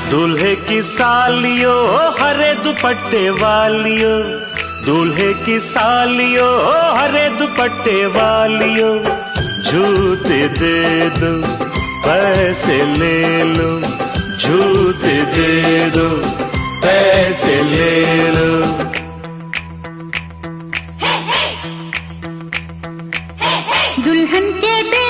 दूल्हे की सालियो हरे दुपट्टे वालियो, दूल्हे की सालियो हरे दुपट्टे वालियो, जूते दे दो पैसे ले लो, जूते दे दो पैसे ले लो। दुल्हन के दे